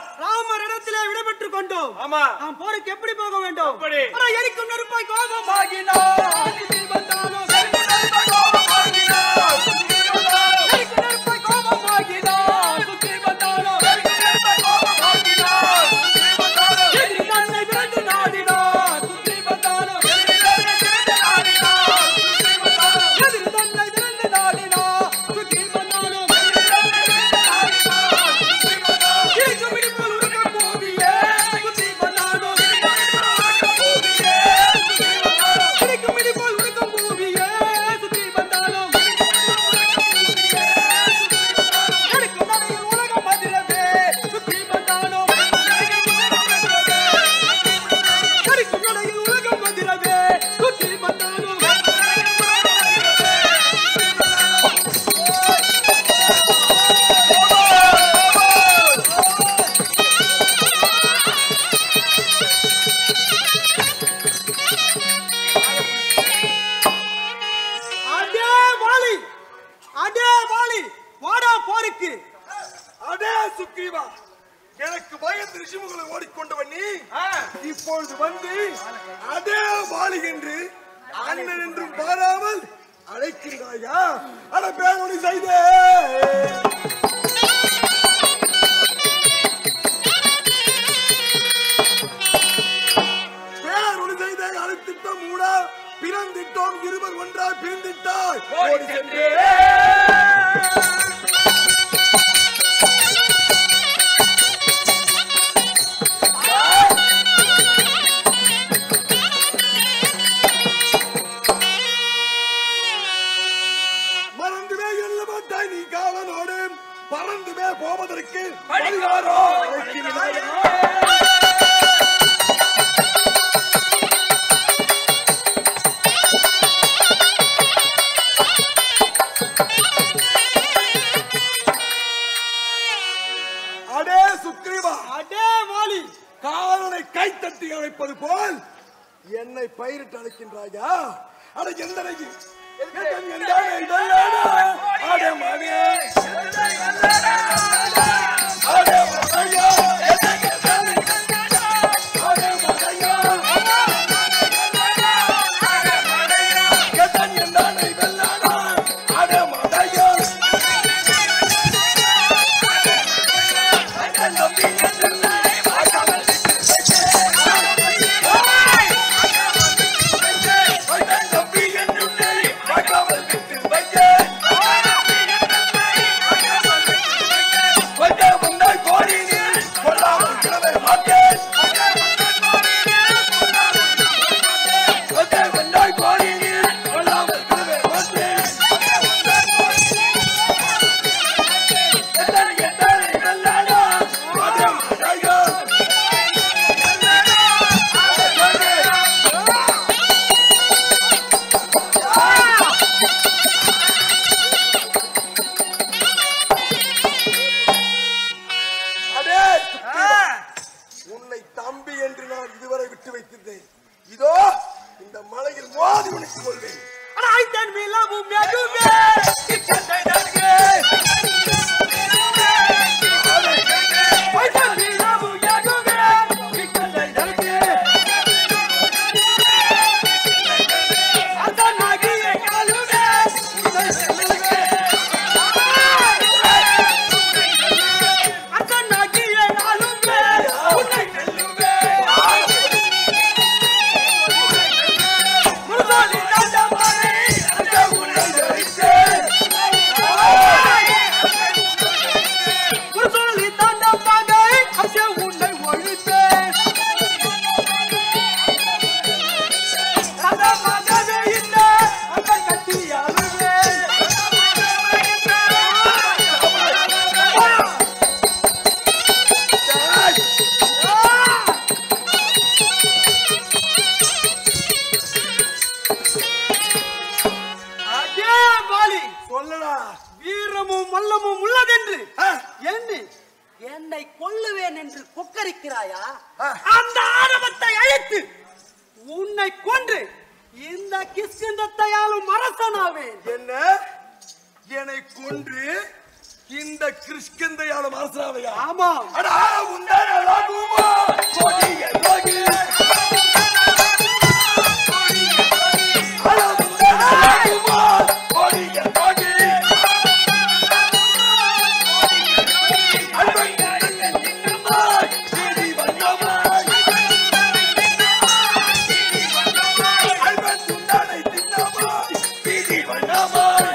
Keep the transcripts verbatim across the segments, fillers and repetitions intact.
ராமரிடத்திலே விடைபெற்றுக் கொண்டோம். ஆமா, நாம் போருக்கு எப்படி போக வேண்டும்? எப்படி? எரிக்கும் நெருப்பாய் கோபமாகினார் சுற்றி வந்தாலும் எனக்கு பயந்து ரிஷிமுகளை ஓடிக்கொண்டவன் நீ இப்பொழுது வந்து அதே வாலி என்று அண்ணன் என்றும் பாராமல் அழைக்கின்றாயா? அட பேரொழி செய்தே பேரொழி செய்தே அழைத்திட்டோம் மூடா பிறந்திட்டோம் இருவர் ஒன்றாய் பிரிந்திட்டாய் ஓடி சென்றே பறந்துமே போவதற்கு பரிகாரோ அடே சுக்ரீவா, அடே வாலி, காலனை கைத்தட்டி அழைப்பது போல் என்னை பயிரிட்டு அழைக்கின்றாயா? அட எந்த உன்னை தம்பி என்று நான் இதுவரை விட்டு வைத்திருந்தேன். இதோ இந்த மலையில் மோதி உனக்கு கொள்வேன். வீரமும் மல்லமும் உள்ளதென்று எண்ணி என்னை கொல்லுவேன் என்று கொக்கரிக்கிறாயா? அந்த ஆணவத்தை அழைத்து உன்னை கொன்று இந்த கிஷ்கிந்தத்தை ஆளும் அரசனாவேன். என்ன என்னை கொன்று இந்த கிருஷ்ணந்தையான மனசாவையா? ஆமா. அடா உண்டான லாகுமா கோடிய லாகு அடா உண்டான லாகுமா கோடிய லாகு அல்பங்க நின்னமாய் சீடி வந்தமாய் அல்பங்க உண்டானை தின்னமாய் சீடி வந்தமாய்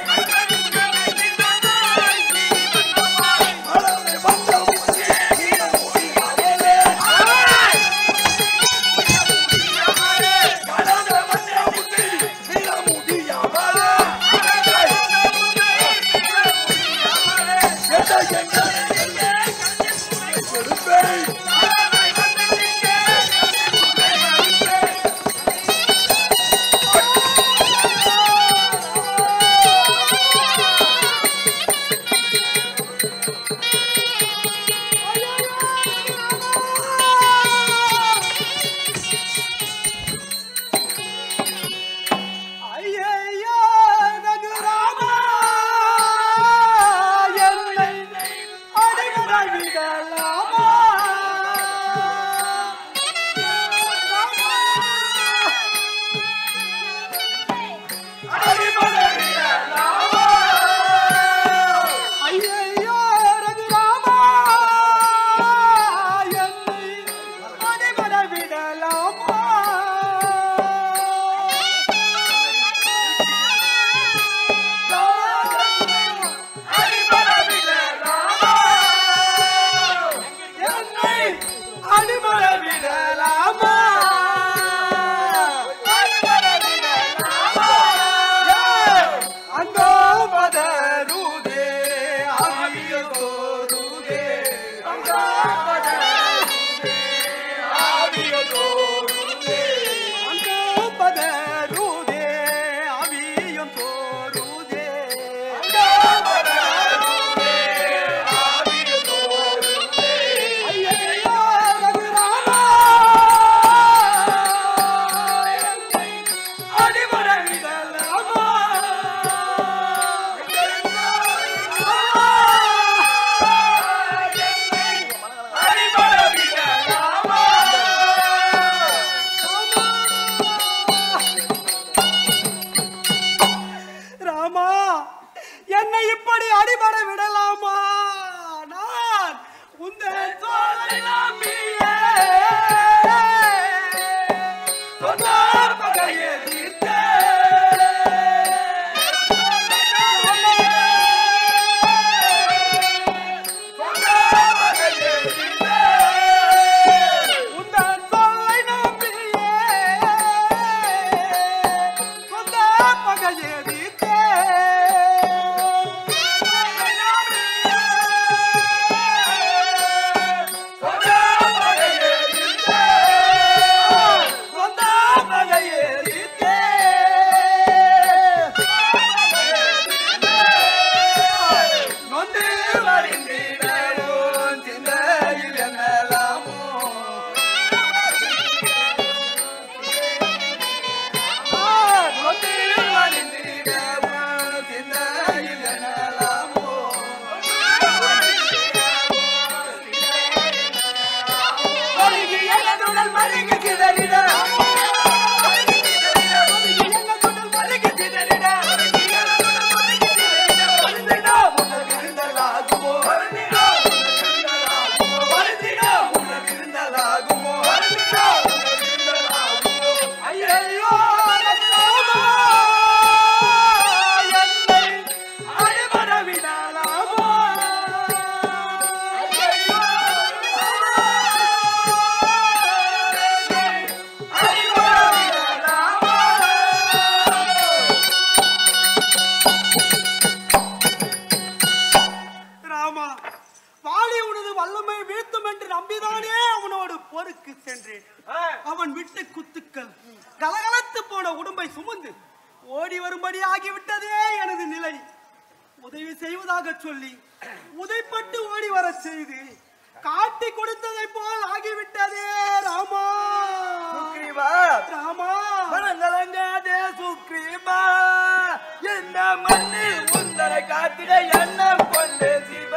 அவன் விட்ட குத்துக்கள் கலகலத்து போன உடம்பை சுமந்து ஓடி வரும்படி ஆகிவிட்டதே எனது நிலை. உதவி செய்வதாக சொல்லி உதைப்பட்டு ஓடி வர செய்து காட்டி கொடுத்ததை போல் ஆகிவிட்டதே ராமா. சுக்ரீவா ராமா மனங்கலங்காதே சுக்ரீவா, என்ன மண்ணில் உந்தரை காத்திட எண்ணம் கொண்டு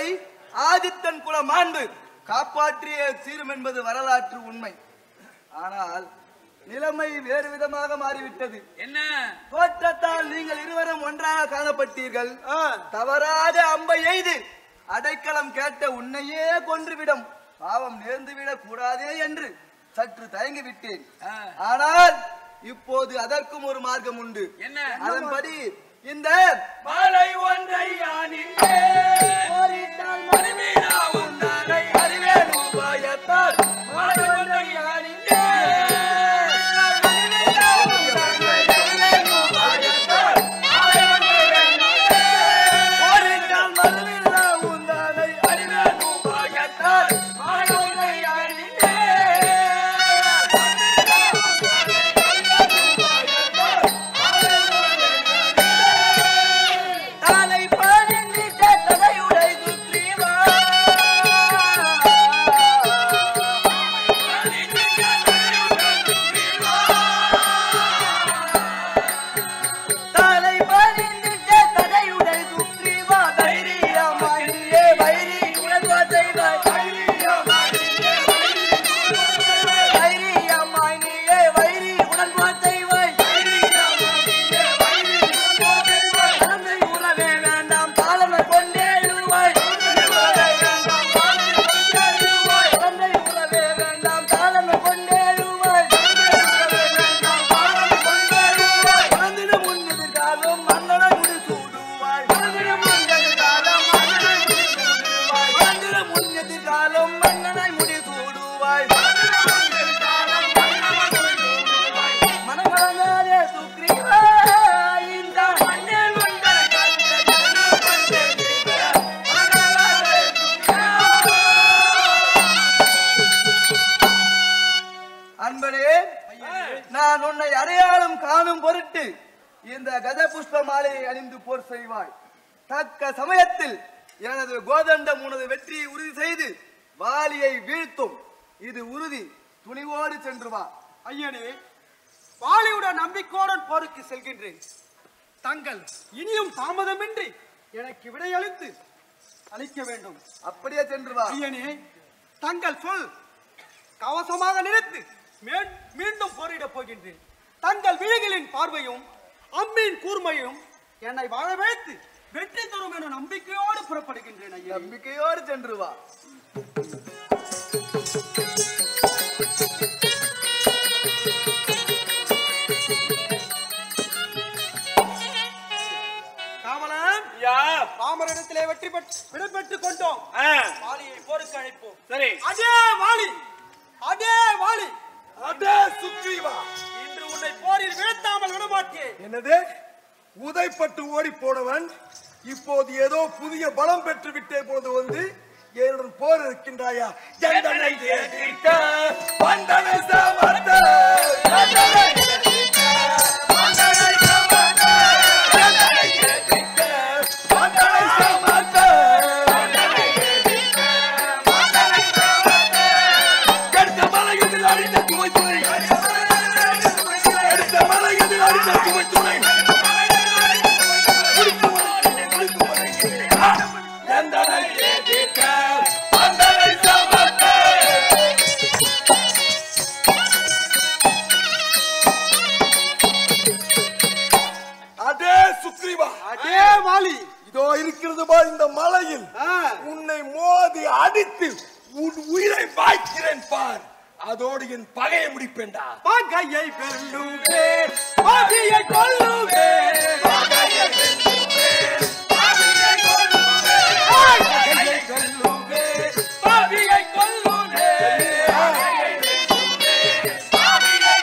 மக்களை ஆதித்தன் குல மாண்பு காப்பாற்றிய தீரும் என்பது வரலாற்று உண்மை. ஆனால் நிலைமை வேறு விதமாக மாறிவிட்டது. என்ன தோற்றத்தால் நீங்கள் இருவரும் ஒன்றாக காணப்பட்டீர்கள். தவறாத அம்பை எய்து அடைக்கலம் கேட்ட உன்னையே கொன்றுவிடும் பாவம் நேர்ந்துவிடக் கூடாதே என்று சற்று தயங்கி விட்டேன். ஆனால் இப்போது அதற்கும் ஒரு மார்க்கம் உண்டு. என்ன? அதன்படி இந்த மாலை ஒன்றை யானிலே போரிட்டால் மணிமீனா உன்னானை அறிவேன் உபாயத்தால் மாலை ஒன்றை யானிலே மணிமீனா உன்னானை அறிவேன் உபாயத்தால் மாலை ஒன்றை யானிலே போரிட்டால் மணிமீனா உன்னானை அறிவேன் உபாயத்தால் மாலை ஒன்றை யானிலே நான் உன்னை அடையாளம் காணும் பொருட்டு இந்த கஜ புஷ்ப மாலையை அணிந்து போர் செய்வாய். தக்க சமயத்தில் எனது கோதண்டம் உனது வெற்றியை உறுதி செய்து வாலியை வீழ்த்தும். இது உறுதி. துணிவோடு சென்று வா. ஐயனே, வாலியுடன் நம்பிக்கையுடன் போருக்கு செல்கின்றேன். தங்கள் இனியும் தாமதமின்றி எனக்கு விடையளித்து அளிக்க வேண்டும். அப்படியே சென்று வா. ஐயனே, தங்கள் சொல் கவசமாக நினைத்து மீண்டும் போரிடப் போகின்றேன். தங்கள் விழிகளின் பார்வையும் அம்பின் கூர்மையும் என்னை வாழ வைத்து வெற்றி தரும் என நம்பிக்கையோடு புறப்படுகின்றேன். நம்பிக்கையோடு சென்று வா. காமலன், ராமரிடத்திலே வெற்றி விடைபெற்றுக் கொண்டோம். வாலியை போருக்கு அழைப்போம். சரி. அதே வாலி, அதே வாலி, அதே சுக்ரீவா, இன்று உன்னை போரில் வீழ்த்தாமல் விடமாட்டேன். என்னது? உதைப்பட்டு ஓடி போனவன் இப்போது ஏதோ புதிய பலம் பெற்று விட்டே போது வந்து என்னுடன் போர் இருக்கின்றாயா? எந்தனை கேட்டிட்ட வந்தனை சமர்த்த எந்தனை கேட்டிட்ட வந்தனை சமர்த்த எந்தனை கேட்டிட்ட வந்தனை சமர்த்த எந்தனை கேட்டிட்ட வந்தனை சமர்த்த கெடுத்த மலையில் அடித்த குமை துணை கெடுத்த மலையில் அடித்த குமை துணை எந்தனை கேட்டிட்ட வந்தனை சமர்த்த. அதே சுக்ரீவா, அதே வாலி, இதோ இருக்கிறது பா இந்த மலையில் உன்னை மோதி அடித்து உன் உயிரை பாய்க்கிறேன் பார். அதோடு என் பகையை முடிப்பேன்டா. பகையை வெல்லுவேன், பகையை கொல்லுவேன், பகையை வெல்லுவேன், பகையை கொல்லுவேன், பகையை கொல்லுவேன், பகையை கொல்லுவேன், பகையை வெல்லுவேன், பகையை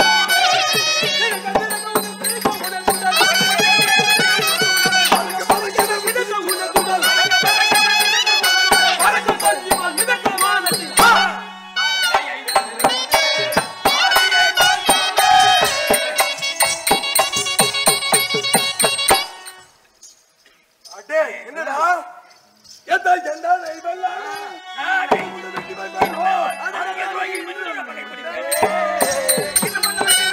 அடே என்னடா? எந்த எந்த நைவல்ல நானே உங்களுக்கு வெற்றி அங்கே போய் மின்னோட பகை பிடிப்பேன். இது முன்ன வெற்றி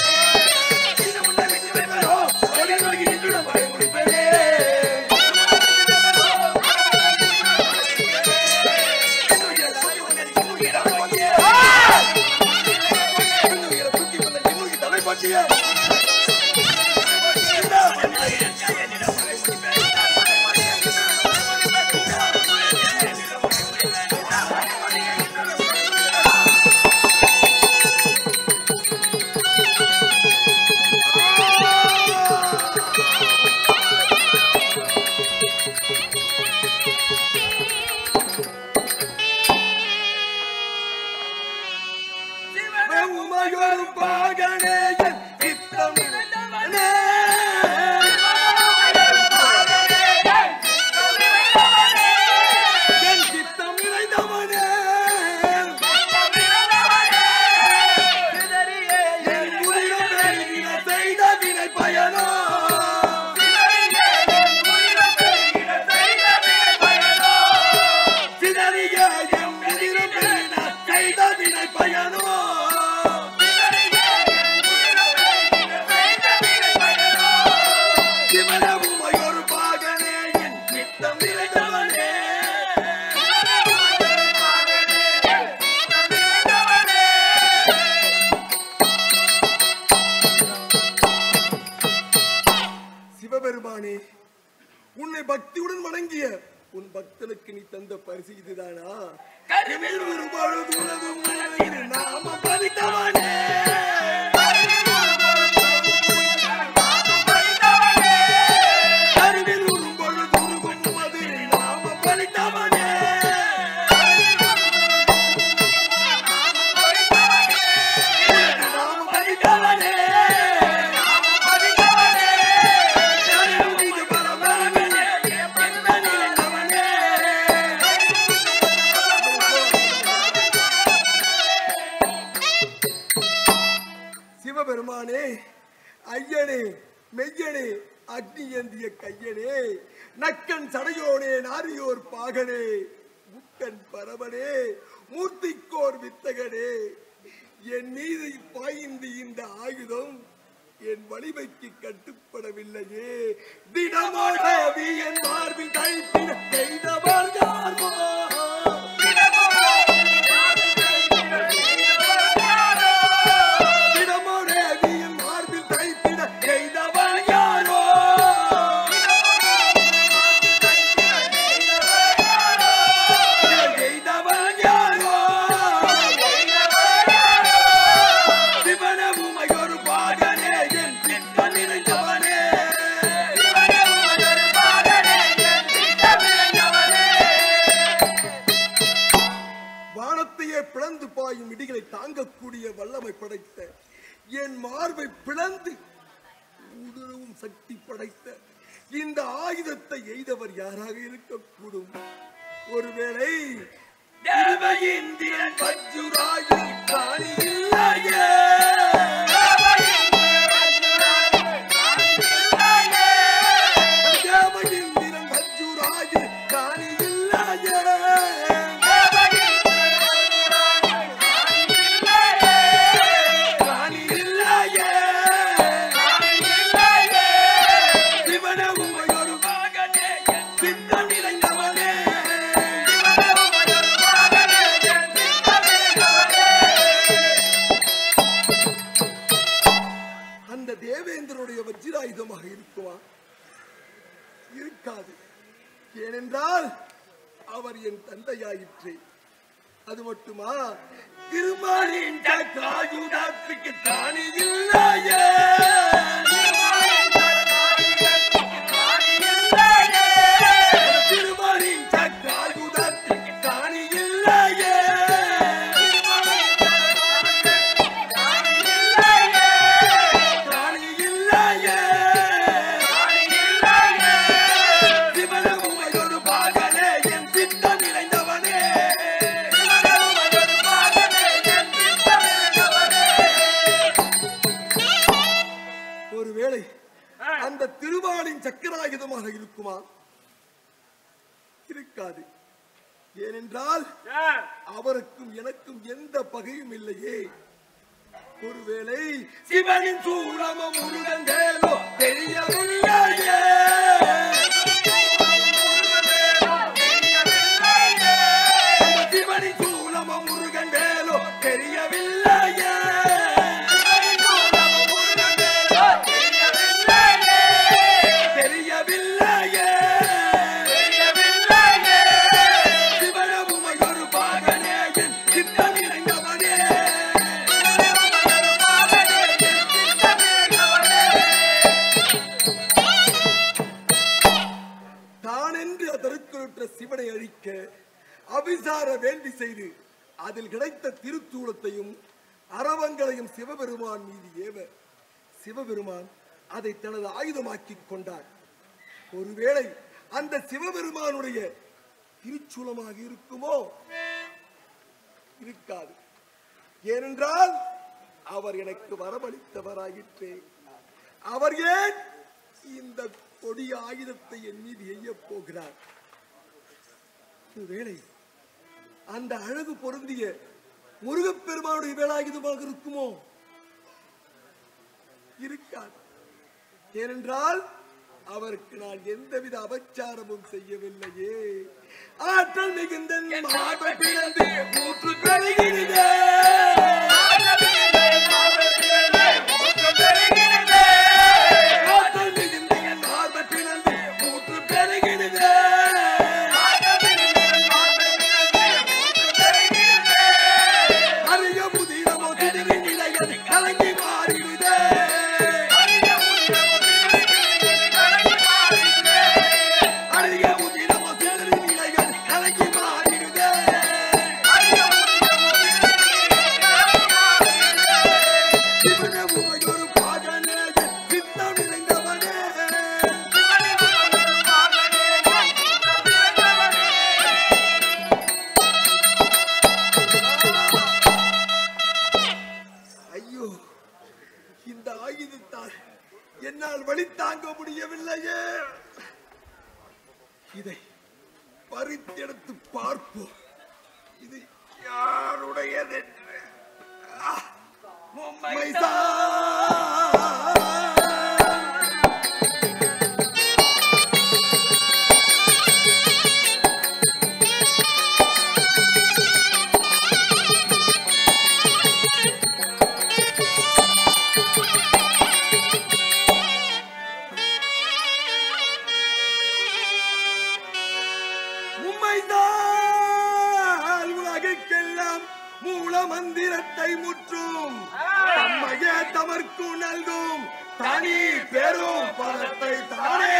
இது முன்ன வெற்றி அங்கே போய் மின்னோட பகை பிடிப்பேன். உமையொரு பாகனே என் சித்தம் நிறைந்தவனே என் சித்தம் நிறைந்தவனே என் உயிரும் பெருகின செய்த வினை பயனோ சிதறிய என் உயிரும் பெருகின செய்த வினை பயனோ சிவபெருமானே, உன்னை பக்தியுடன் வணங்கிய உன் பக்தனுக்கு நீ தந்த பரிசு இதுதானா? கருவில் ஒரு பொழுது உனதும் நாம பதித்தவனே கருவில் ஒரு பொழுது உனது நாம பதித்தவனே நாம பதித்தவனே சிவபெருமானே, ஐயனே, மெய்யனே, அக்னி ஏந்திய கையனே, நக்கன் சடையோனே, நாரியோர் பாகனே, முக்கன் பரவனே, மூர்த்திக்கோர் வித்தகனே, என் மீது பாய்ந்து இந்த ஆயுதம் என் வலிமைக்கு கட்டுப்படவில்லையே. திடமோட என் மார்பில் கைப்பிட செய்தவர் யாரோ பிளந்து பாயும் இடிகளை தாங்கக்கூடிய வல்லமை படைத்த என் மார்பை பிளந்து ஊடுருவும் சக்தி படைத்த இந்த ஆயுதத்தை எய்தவர் யாராக இருக்கக்கூடும்? ஒருவேளை இந்திரன் பஞ்சுராயின் காணி இல்லையே இந்திரன் பஞ்சுராயின் காணி இல்லையே தேவேந்திரனுடைய வஜ்ராயுதமாக இருக்குமா? இருக்காது. ஏனென்றால் அவர் என் தந்தையாயிற்றே. அது மட்டுமா, திருமாலின் சக்ராயுதத்துக்கு தானே இல்லையே திருமாலின் சக்ராயுதத்துக்கு தானே இல்லையே அந்த திருமாலின் சக்கராயுதமாக இருக்குமா? இருக்காது. ஏனென்றால் அவருக்கும் எனக்கும் எந்த பகையும் இல்லையே. ஒருவேளை சிவனின் சூரமம் முருகந்தேலோ தெரியவில்லையே சிவனின் சூரமம் முருகந்தேலோ தெரியவில்லையே தருக்களுற்ற சிவனை அழிக்க அபிசார வேள்வி செய்து அதில் கிடைத்த திருச்சூலத்தையும் அரவங்களையும் சிவபெருமான் மீது ஏவ சிவபெருமான் அதை தனது ஆயுதமாக்கிக் கொண்டார். ஒருவேளை அந்த சிவபெருமானுடைய திருச்சூலமாக இருக்குமோ? இருக்காது. ஏனென்றால் அவர் எனக்கு வரவழைத்தவராயிற்றே. அவர் ஏன் இந்த கொடிய ஆயுதத்தை என் மீது எய்யப் போகிறார்? ஒருவேளை அந்த அழகு பொருந்திய முருகப்பெருமானுடைய வேலாயுதமாக இருக்குமோ? இருக்காது. ஏனென்றால் அவருக்கு நான் எந்தவித அபச்சாரமும் செய்யவில்லையே. ஆற்றல் மிகுந்த மார்பை பிளந்து ஊற்று பெறுகிறதே. ஆற்றல் மிகுந்த மார்பை பிளந்து ஊற்று பெறுகிறதே. அரிய முதிரமோ திடறி நிலையது கலங்கி மாறிடுதே. என்னால் வழி தாங்க முடியவில்லையே. இதை பறித்தெடுத்து பார்ப்போம். இது யாருடையது என்று. உலகிற்கெல்லாம் மூல மந்திரத்தை முற்றும் தம்மையே தமர்க்கு நல்கும் தனி பெரும் பலத்தை தானே.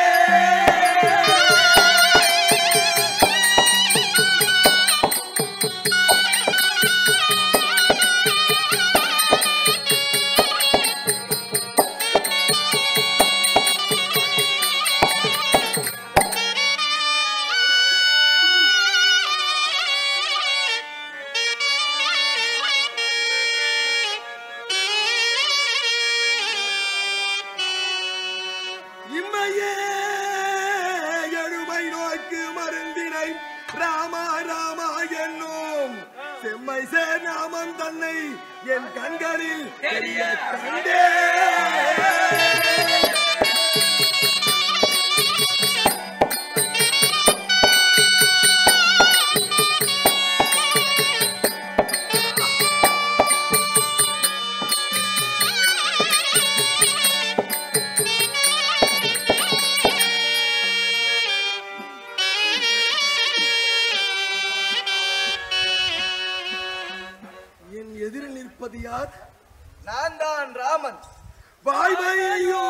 செம்மை சேர் நாமம் தன்னை என் கண்களில் தெரிய கண்டே. எதிரில் நிற்பது யார்? நான் தான் ராமன். வாய்மையோ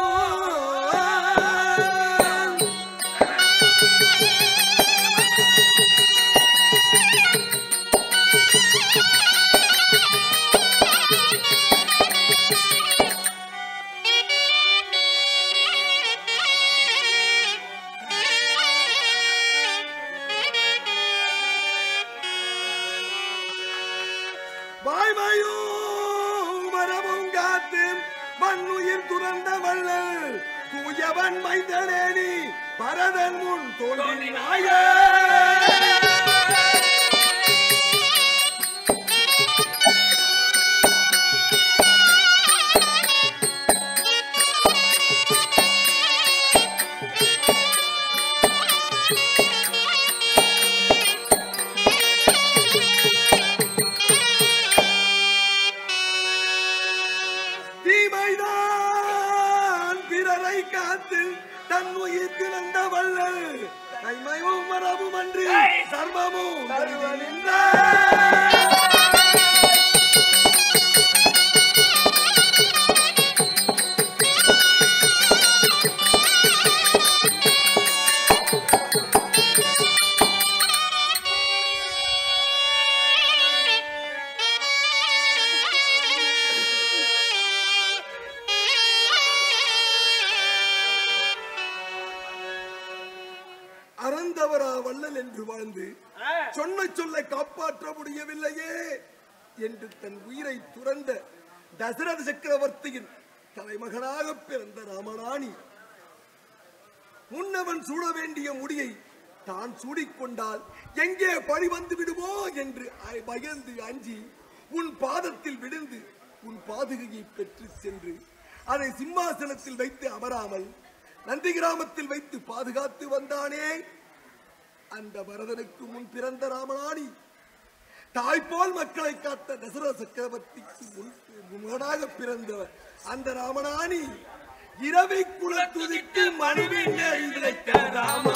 வாய்மையோ மரமும் காத்து மண்ணுயிர் துறந்த வள்ளல் தூயவன் மைந்தனேனி பரதன் முன் தோன்றினாய. காத்து தன் உயிர் திறந்த வள்ளல் கைமையும் மரபும் அன்றி சர்வமும் நின்ற அறந்தவரா வள்ளல் என்று வாழ்ந்து சொன்ன சொல்லை காப்பாற்ற முடியவில்லையே என்று தன் உயிரை துறந்த தசரத சக்கரவர்த்தியின் தலைமகனாக பிறந்த ராமனாணி முன்னவன் சூட வேண்டிய முடியை தான் சூடிக்கொண்டால் எங்கே பழி வந்து விடுமோ என்று பயந்து அஞ்சி உன் பாதத்தில் விழுந்து உன் பாதுகையை பெற்று சென்று அதை சிம்மாசனத்தில் வைத்து அமராமல் நந்தி கிராமத்தில் வைத்து பாதுகாத்து வந்தானே அந்த பரதனுக்கு முன் பிறந்த ராமனாணி தாய்போல் மக்களை காத்த தசரத சக்கரவர்த்திக்கு முன்னாக பிறந்தவர் அந்த ராமனாணி இரவை குலத்துதிக்கு மனைவி ராமா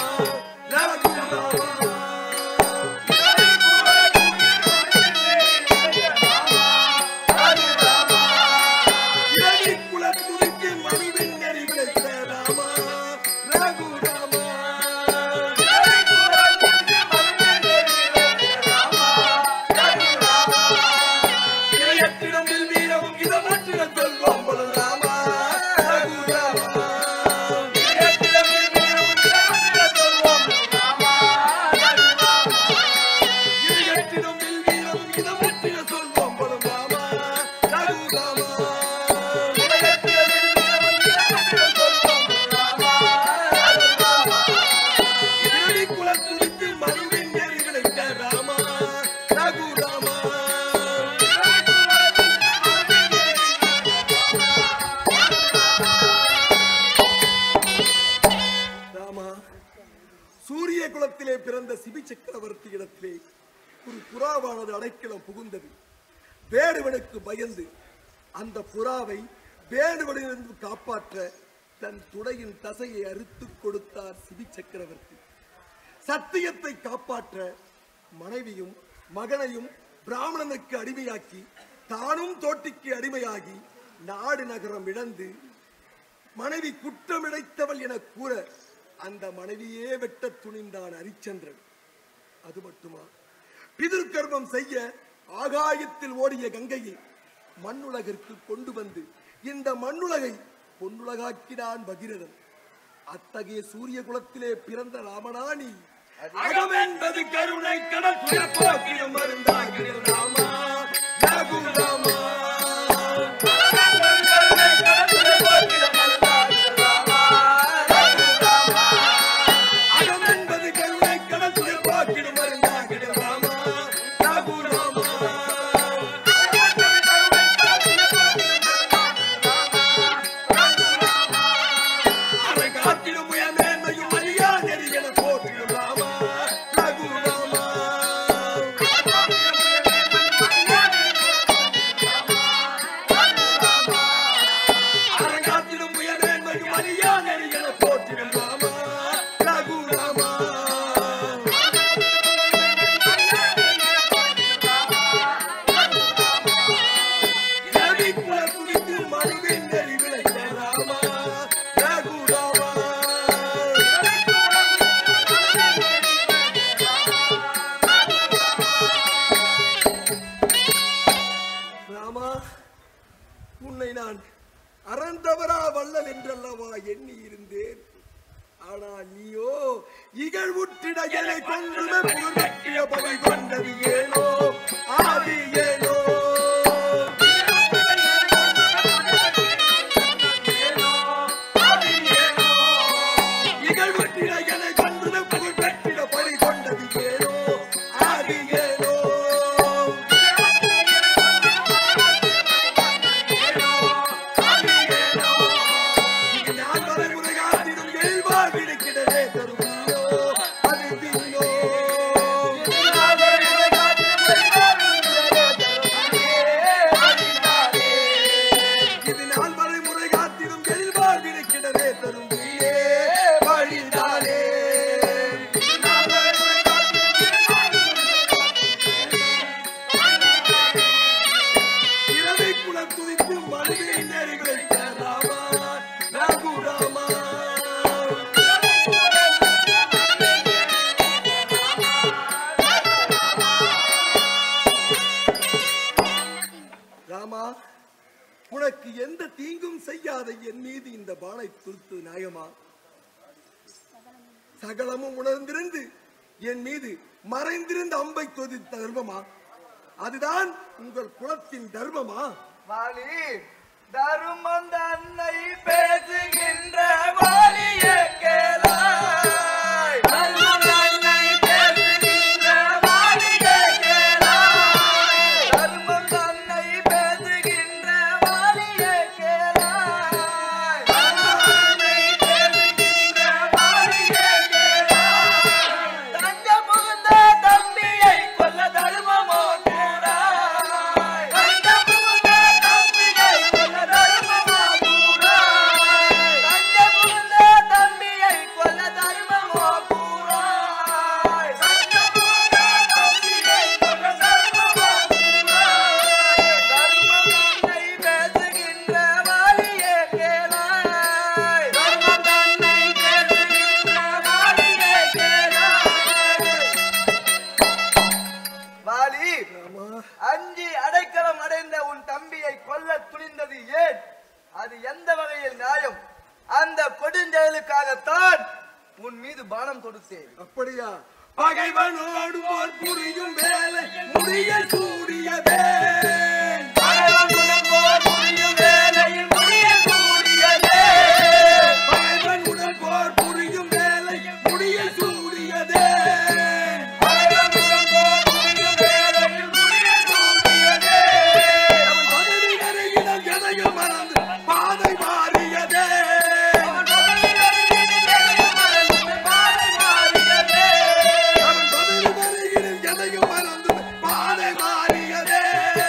பிறந்த சிபி சக்கரவர்த்தி இடத்திலே ஒரு புறாவானது அடைக்கலம் புகுந்தது. வேடுவனுக்கு பயந்து அந்த புறாவை வேடுவனிலிருந்து காப்பாற்ற தன் துடையின் தசையை அறுத்துக் கொடுத்தார் சிபி சக்கரவர்த்தி. சத்தியத்தை காப்பாற்ற மனைவியும் மகனையும் பிராமணனுக்கு அடிமையாக்கி தானும் தோட்டிக்கு அடிமையாகி நாடு நகரம் இழந்து மனைவி குற்றமிழைத்தவள் என கூற அந்த மனைவியே வெட்ட துணிந்தான் ஹரிச்சந்திரன். அது மட்டுமா, பிதிர்கர்மம் செய்ய ஆகாயத்தில் ஓடிய கங்கையை மண்ணுலகிற்கு கொண்டு வந்து இந்த மண்ணுலகை பொன்னுலகாக்கினான் பகீரதன். அத்தகைய சூரிய குலத்திலே பிறந்த ராமனாணி அகமென்பது கருணை கடல் துயர்போக்கிடும் மருந்தாகிடும் ராமா ரகு ராமா. உன்னை நான் அறந்தவரா வள்ளல் என்றல்லவா எண்ணி இருந்தேன். ஆனால் நீயோ இகழ்வுற்றிட என்னை கொன்றுமே புகழ்பற்றிய பகை கொண்டது ஏனோ ஆதி ஏனோ. இகழ்வுற்றிட என்னை கொன்றுமே புகழ்பற்றிய பகை கொண்டது ஏனோ ஆதி ஏனோ. உனக்கு எந்த தீங்கும் செய்யாத என் மீது இந்த பானை துருத்து நியாயமா? சகலமும் உணர்ந்திருந்து என் மீது மறைந்திருந்த அம்பை தொதித்த தர்மமா? அதுதான் உங்கள் குலத்தின் தர்மமா? வாலி, தர்மம் தன்னை பேசுகின்ற வாலியே கேளாய். தர்மம் தன்னை பேசுகின்ற வாலியே கேளாய். தர்மம் தன்னை பேசுகின்ற வாலியே கேளாய். தர்மம் தன்னை பேசுகின்ற வாலியே கேளாய். தஞ்ச புகுந்த தம்பியை கொல்ல தர்மமோ கூறாய். தஞ்ச புகுந்த தம்பியை கொல்ல தர்மமோ கூறாய். தஞ்ச புகுந்த தம்பியை கொல்ல தர்மமோ கூறாய். தஞ்ச புகுந்த தம்பியை கொல்ல தர்மமோ கூறாய். தர்மம் தன்னை பேசுகின்ற வாலியே கேளாய். தர்மம் தன்னை பேசுகின்ற வாலியே கேளாய். வாலி, அஞ்சி அடைக்கலம் அடைந்த உன் தம்பியை கொல்ல துணிந்தது ஏன்? அது எந்த வகையில் நியாயம்? அந்த கொடுஞ்செயலுக்காகத்தான் உன் மீது பானம் தொடுத்தேன். அப்படியா? பகைவனோடு போர் புரியும் வேலை முடிய கூடியதே. பகைவனுடன் போர் புரியும் வேளையில் முடிய கூடியதே. பகைவனுடன் போர் புரியும் வேலை முடிய கூடியதே. பகைவனுடன் போர் புரியும் வேளையில் முடிய கூடியதே. அவன் பதவி அருகிடம் எதையும் மறந்து பாதை மாறியதே. அவன் முதலில் அருகில் எதையும் மறந்து பாதை மாறியதே. அவன் பதவி அருகிடம் எதையும் மறந்து பாதை மாறியதே.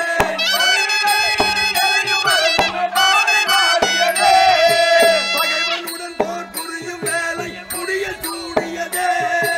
பகைவனுடன் போர் புரியும் வேலை முடிய கூடியதே.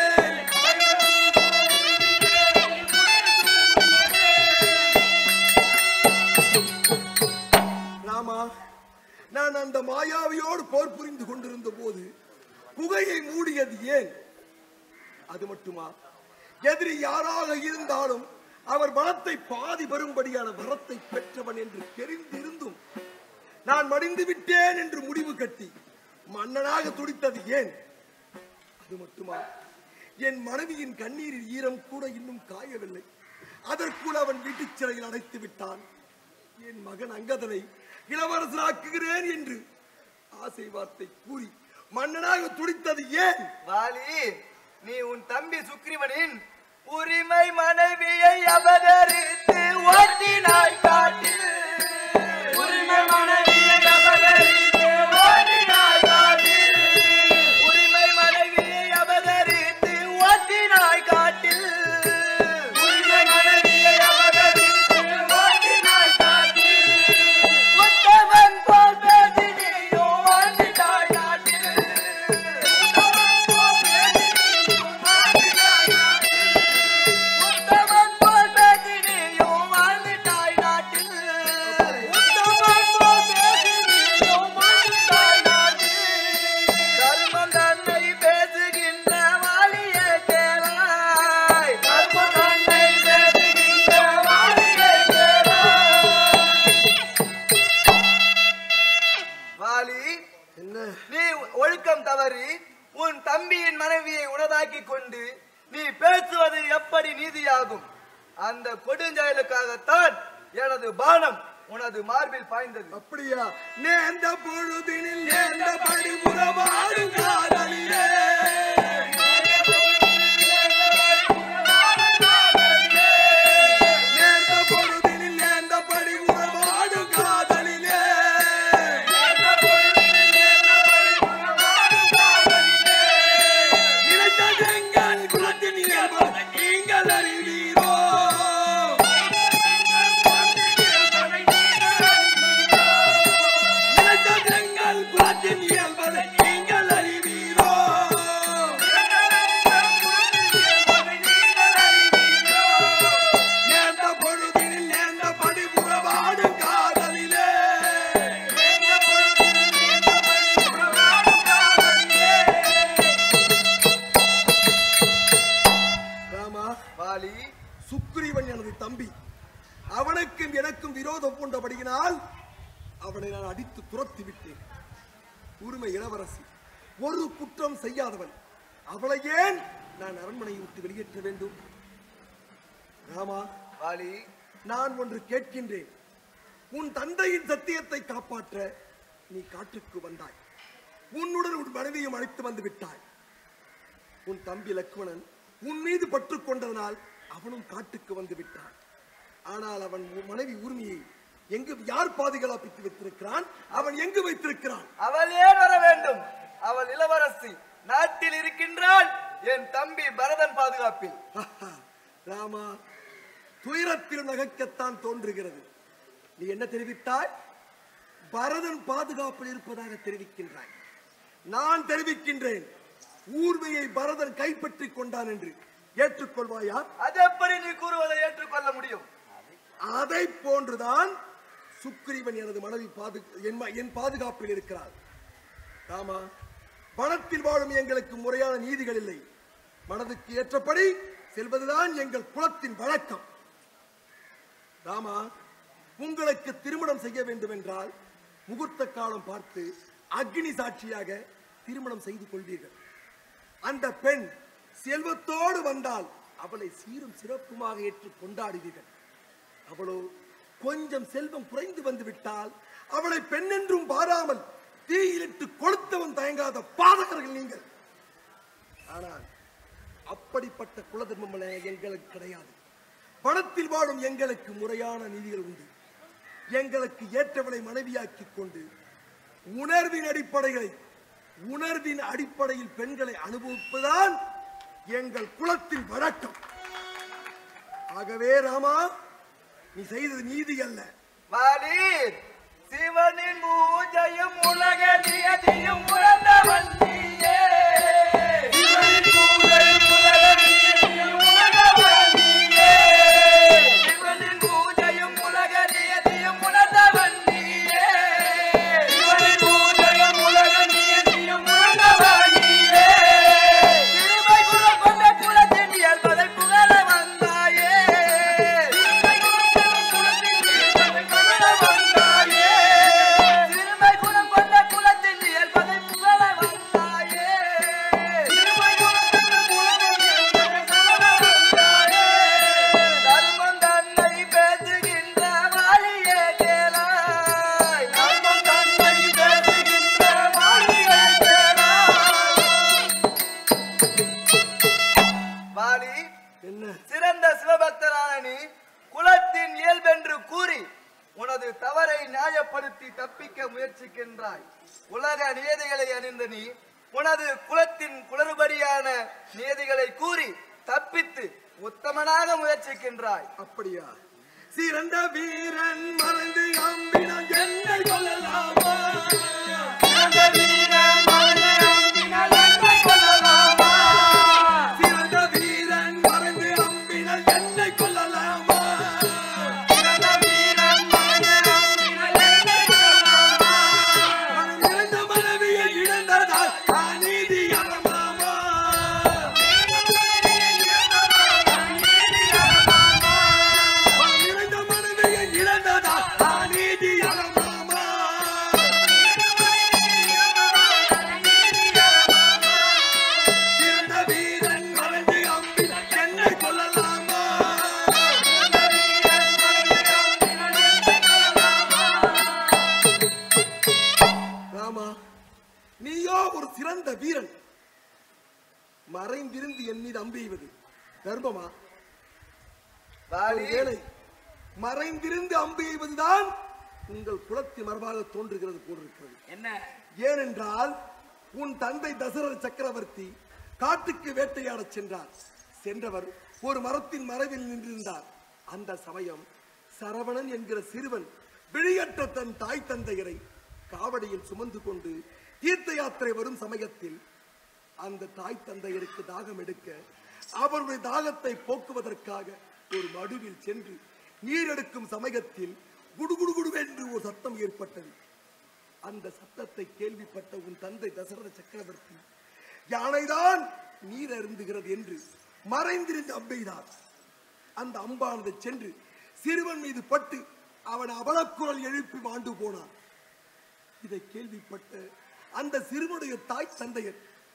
ராமா, நான் அந்த மாயாவியோடு போர் புரிந்து கொண்டிருந்த போது குகையை மூடியது ஏன்? அது மட்டுமா? எதிரி யாராக இருந்தாலும் அவர் பலத்தை பாதி வரும்படியான வரத்தை பெற்றவன் என்று தெரிந்திருந்தும் நான் மடிந்து விட்டேன் என்று முடிவு கட்டி மன்னனாக துடித்தது ஏன்? அது மட்டுமா? என் மனைவியின் கண்ணீரில் ஈரம் கூட இன்னும் காயவில்லை. அதற்குள் அவன் வீட்டுச் சிறையில் அடைத்து விட்டான். என் மகன் அங்கதனை இளவரசராக்குகிறேன் என்று ஆசை வார்த்தை கூறி மன்னனாக துடித்தது ஏன்? வாலி, நீ உன் தம்பி சுக்ரீவனின் உரிமை மனைவியை அபகரித்து ஓட்டினாய் காட்டில். உரிமை மனைவியை அபகரித்து ஓட்டினாய் காட்டில். உரிமை மனைவியை அபகரித்து ஓட்டினாய் காட்டில். உரிமை மனைவியை அபகரித்து ஓட்டினாய் காட்டில். உத்தமன் போல் பேசி நீயோ வாழ்ந்திட்டாய் நாட்டில். உத்தமன் போல் பேசி நீயோ வாழ்ந்திட்டாய் நாட்டில். உத்தமன் போல் பேசி நீயோ வாழ்ந்திட்டாய் நாட்டில். உத்தமன் போல் பேசி நீயோ வாழ்ந்திட்டாய் நாட்டில். தர்மம் தன்னை பேசுகின்ற வாலியே கேளாய். தர்மம் தன்னை பேசுகின்ற வாலியே கேளாய். வாலி, என்ன? நீ ஒழுக்கம் தவறி உன் தம்பியின் மனைவியை உனதாக்கி கொண்டு நீ பேசுவது எப்படி நீதியாகும்? அந்த கொடுஞ்செயலுக்காகத்தான் எனது பானம் உனது மார்பில் பாய்ந்தது. அப்படியா? நேர்ந்த பொழுதினில் நேர்ந்த படிபுறவாடும் காதலியே. நேர்ந்த பொழுதினில் நேர்ந்த படிபுறவாடும் காதலிலே. நினைத்ததெங்கள் குலத்தின் இயல்பு நீங்கள் அறிவீரோ. நினைத்ததெங்கள் குலத்தின் இயல்பு நீங்கள் அறிவீரோ. நேர்ந்த பொழுதினில் நேர்ந்த படிபுறவாடும் காதலிலே. ராமா, வாலி, சுக்ரீவன் எனது தம்பி. அவனுக்கும் எனக்கும் விரோதம் பூண்டபடியினால் அவனை நான் அடித்து துரத்தி விட்டேன். உரிமை இளவரசி ஒரு குற்றம் செய்யாதவன். அவளை ஏன் நான் அரண்மனையை விட்டு வெளியேற்ற வேண்டும்? ராமா, வாலி, நான் ஒன்று கேட்கின்றேன். உன் தந்தையின் சத்தியத்தை காப்பாற்ற நீ காட்டுக்கு வந்தாய். உன்னுடன் உன் மனைவியும் அழைத்து வந்து விட்டாய். உன் தம்பி லக்ஷ்மணன் உன் மீது பற்று கொண்டதனால் அவனும் காட்டுக்கு வந்து விட்டான். ஆனால் அவன் மனைவி ஊர்மியை எங்கு யார் பாதுகாப்பித்து வைத்திருக்கிறான்? அவன் எங்கு வைத்திருக்கிறான்? அவள் ஏன் வர வேண்டும்? அவள் இளவரசி நாட்டில் இருக்கின்றாள். என் தம்பி பரதன் பாதுகாப்பில். ராமா, துயரத்தில் நகைக்கத்தான் தோன்றுகிறது. நீ என்ன தெரிவித்தாய்? பரதன் பாதுகாப்பில் இருப்பதாக தெரிவிக்கின்றாய். நான் தெரிவிக்கின்றேன், ஊர்மையை பரதன் கைப்பற்றிக் கொண்டான் என்று. ஏற்றுக்கொள்வாயா? அது எப்படி நீ கூறுவதை ஏற்றுக்கொள்ள முடியும்? அதை போன்றுதான் சுக்ரீவன் எனது மனைவி என் பாதுகாப்பில் இருக்கிறார். ராமா, வனத்தில் வாழும் எங்களுக்கு முறையான நீதிகள் இல்லை. மனதுக்கு ஏற்றபடி செல்வதுதான் எங்கள் குலத்தின் வழக்கம். ராமா, உங்களுக்கு திருமணம் செய்ய வேண்டும் என்றால் முகூர்த்த காலம் பார்த்து அக்னி சாட்சியாக திருமணம் செய்து கொள்வீர்கள். அந்த பெண் செல்வத்தோடு வந்தால் அவளை சீரும் சிறப்புமாக ஏற்று கொண்டாடுவீர்கள். அவளோ கொஞ்சம் செல்வம் குறைந்து வந்து விட்டால் அவளை பெண் என்றும் பாராமல் தீயிலிட்டு கொளுத்தவன் தயங்காத பாதகர்கள் நீங்கள். ஆனால் அப்படிப்பட்ட குலதர்மம் எங்களுக்கு கிடையாது. பணத்தில் வாழும் எங்களுக்கு முறையான நீதிகள் உண்டு. எங்களுக்கு ஏற்றவளை மனைவியாக்கி கொண்டு உணர்வின் அடிப்படைகளை உணர்வின் அடிப்படையில் பெண்களை அனுபவிப்பதுதான் எங்கள் குலத்தின் வழக்கம். ஆகவே ராமா, நீ செய்தது நீதி அல்ல. வாலி, சிவனின் பூஜையும் உலக நியதியும் உணர்ந்தவன் நீயே. சிவனின் பூஜையும் உலக நியதியும் உணர்ந்தவன் நீயே. சிவனின் பூஜையும் உலக நியதியும் உணர்ந்தவன் நீயே. சிவனின் பூஜையும் உலக நியதியும் உணர்ந்தவன் நீயே. திருமை குலம் கொண்ட குலத்தின் இயல்பதை புகழ வந்தாயே. திருமை குலம் கொண்ட குலத்தின் இயல்பதை புகழ வந்தாயே. திருமை குலம் கொண்ட குலத்தின் தர்மம் தன்னை பேசுகின்ற வாலியே கேளாய். தர்மம் தன்னை பேசுகின்ற வாலியே கேளாய். வாலி, என்ன? சிறந்த சிவபக்தரான நீ குலத்தின் இயல்பென்று கூறி உனது தவறை நியாயப்படுத்தி தப்பிக்க முயற்சிக்கின்றாய். உலக நியதிகளை அறிந்த நீ உனது குலத்தின் குளறுபடியான நியதிகளை கூறி தப்பித்து உத்தமனாக முயற்சிக்கின்றாய். அப்படியா? சிறந்த வீரன் மறைந்து அம்பினால் என்னை கொல்லலாமா? சிறந்த வீரன் மறைந்து அம்பினால் என்னை கொல்லலாமா? சிறந்த வீரன் மறைந்து அம்பினால் என்னை கொல்லலாமா? சிறந்த வீரன் மறைந்து அம்பினால் என்னை கொல்லலாமா? மனம் இழந்த மனைவியை இழந்ததால் அநீதி அறமாமா? மனம் இழந்த மனைவியை இழந்ததால் அநீதி அறமாமா? சிறந்த வீரன் மறைந்து அம்பினால் என்னை கொல்லலாமா? ராமா, நீயோ ஒரு சிறந்த வீரன், மறைந்திருந்து என் மீது அம்பு எய்வது தர்மமா? வாலி, ஒருவேளை மறைந்திருந்து அம்பு எய்வதுதான் உங்கள் குலத்தின் மரபாக தோன்றுகிறது போலிருக்கிறது. என்ன? ஏனென்றால் உன் தந்தை தசரத சக்கரவர்த்தி காட்டுக்கு வேட்டையாடச் சென்றார். சென்றவர் ஒரு மரத்தின் மறைவில் நின்றிருந்தார். அந்த சமயம் சரவணன் என்கிற சிறுவன் விழியற்ற தன் தாய் தந்தையரை காவடியில் சுமந்து கொண்டு தீர்த்த யாத்திரை வரும் சமயத்தில் அந்த தாய் தந்தையருக்கு தாகம் எடுக்க அவருடைய தாகத்தை போக்குவதற்காக ஒரு மடுவில் சென்று நீர் எடுக்கும் சமயத்தில் குடுகுடு குடுவென்று ஒரு சத்தம் ஏற்பட்டது. அந்த சத்தத்தை கேள்விப்பட்ட உன் தந்தை தசரத சக்கரவர்த்தி யானைதான் நீர் அருந்துகிறது என்று மறைந்திருந்த அம்பெய்தார். அந்த அம்பானது சென்று சிறுவன் மீது பட்டு அவன் அவலக்குரல் எழுப்பி மாண்டு போனான். இதை கேள்விப்பட்ட அந்த சிறுவனுடைய தாய் தந்தையர்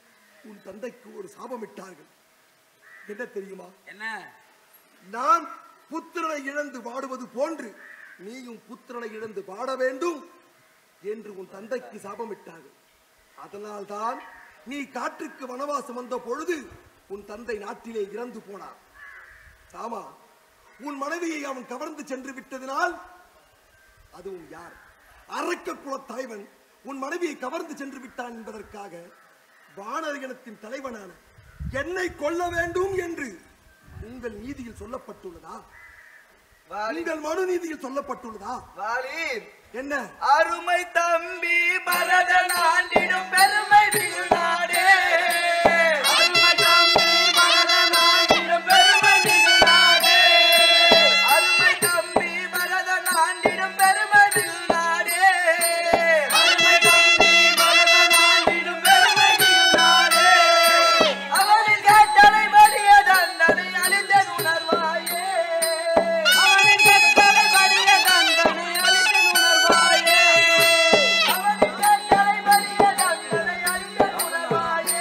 உன் தந்தைக்கு ஒரு சாபமிட்டார்கள். என்ன தெரியுமா? என்ன? நான் புத்திரனை இழந்து வாடுவது போன்று நீயும் புத்திரனை இழந்து வாட வேண்டும் என்று உன் தந்தைக்கு சாபமிட்டார்கள். அதனால்தான் நீ காற்றுக்கு வனவாசம் வந்த பொழுது உன் தந்தை நாட்டிலே இறந்து போனார். சாமா, உன் மனைவியை அவன் கவர்ந்து சென்று விட்டதினால், அதுவும் யார்? அரக்க குலத் தலைவன் உன் மனைவியை கவர்ந்து சென்று விட்டான் என்பதற்காக வானர் இனத்தின் தலைவனான என்னை கொல்ல வேண்டும் என்று உங்கள் நீதியில் சொல்லப்பட்டுள்ளதா? உங்கள் மனு நீதியில் சொல்லப்பட்டுள்ளதா? வாலி, என்ன? அருமை தம்பி பரதன் ஆண்டிடும் பெருமை மிகுநாடே. அருமை தம்பி பரதன் ஆண்டிடும் பெருமை மிகுநாடே. அருமை தம்பி பரதன் ஆண்டிடும் பெருமை மிகுநாடே. அருமை தம்பி பரதன் ஆண்டிடும் பெருமை மிகுநாடே. அவனின் கேட்டலை மடிய தண்டனை அழிந்தன் உணர்வாயே. அவனின் கேட்டலை மடிய தண்டனை அழிந்தன் உணர்வாயே. அவனின் கேட்டலை மடிய தண்டனை அழிந்தன் உணர்வாயே.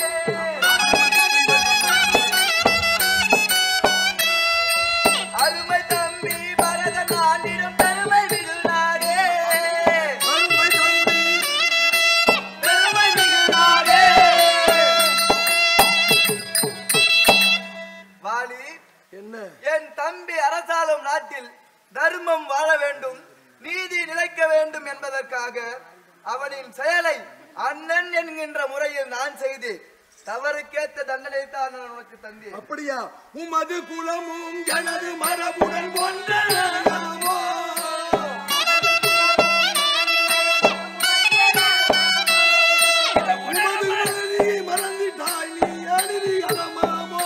அருமை தம்பி பரதன் ஆண்டிடும் பெருமை மிகுநாடே. அருமை தம்பி பெருமை மிகுநாடே. வாலி, என்ன? என் தம்பி அரசாளும் நாட்டில் தர்மம் வாழ வேண்டும், நீதி நிலைக்க வேண்டும் என்பதற்காக அவனின் செயலை அண்ணன் என்கின்ற முறையில் நான் செய்து தவறுக்கேற்ற தண்டனை தான் நான் உனக்கு தந்தேன். அப்படியா? உமது குலமும் எனது மரபுடன் ஒன்றனாமோ? உமது மனதை மறந்துட்டாய் நீ எழுதி அலமாமோ?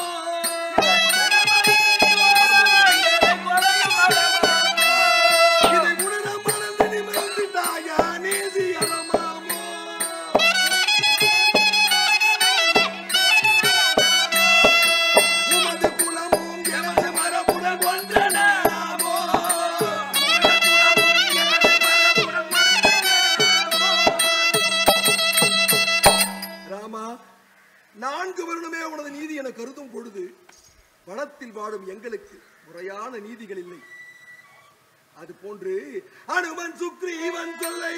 இதை உணர மறந்து நீ மறந்துட்டாயா நீதி அலமாமோ? உமது குலமும் எனது மரபுடன் ஒன்றனாமோ? ராமா, நான்கு வருடமே உனது நீதி என கருதும் பொழுது வனத்தில் வாழும் எங்களுக்கு முறையான நீதிகள் இல்லை. அது போன்று அனுமன் சுக்ரீவன் சொல்லை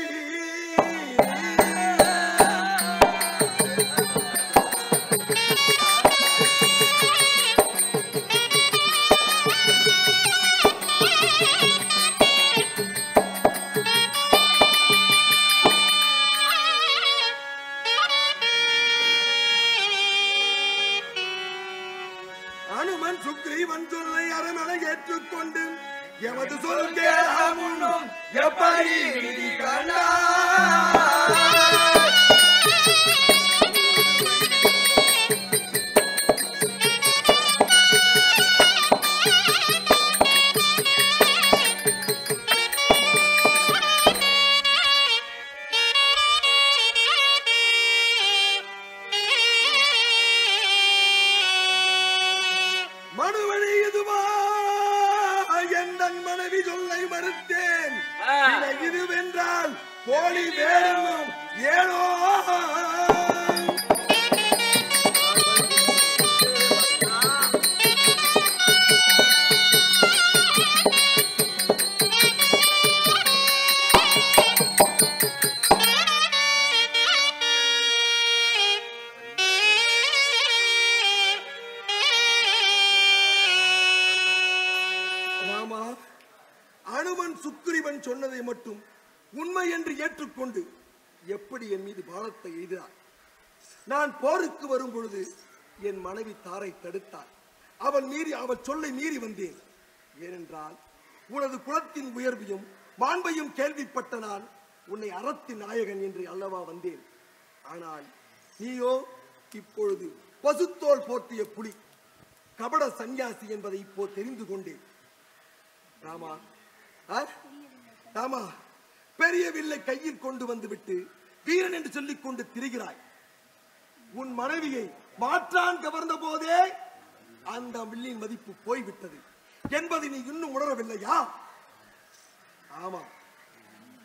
அனுமன் சுக்ரீவன் சொல்லை அரமனை ஏற்றுக்கொண்டு எமது சொல் கேளாமுன்னும் எப்படி நீதி கண்டார்? மனுவழி இதுவா என் மனைவி சொல்லை மறுத்தேன். இதை இதுவென்றால் கோழி வேறும் ஏனோ? ராமா, அனுமன் சுக்ரீவன் சொன்னதை மட்டும் உண்மை என்று ஏற்றுக்கொண்டு எப்படி என் மீது பாரத்தை எய்தார்? நான் போருக்கு வரும் பொழுது என் மனைவி தாரை தடுத்தார். அவன் மீறி அவள் சொல்லை மீறி வந்தேன். ஏனென்றால் உனது குலத்தின் உயர்வையும் மாண்பையும் கேள்விப்பட்ட நான் உன்னை அறத்தின் நாயகன் என்று அல்லவா வந்தேன். ஆனால் நீயோ இப்பொழுது பசுத்தோல் போர்த்திய புலி, கபட சந்நியாசி என்பதை இப்போ தெரிந்து கொண்டேன். ராமா, ஆ? ராமா, பெரிய வில்லை கையில் கொண்டு வந்து விட்டு வீரன் என்று சொல்லிக் கொண்டு திரிகிறாய். உன் மனைவியை மாற்றான் கவர்ந்த போதே அந்த வில்லின் மதிப்பு போய்விட்டது என்பதை நீ இன்னும் உணரவில்லையா? ஆமா,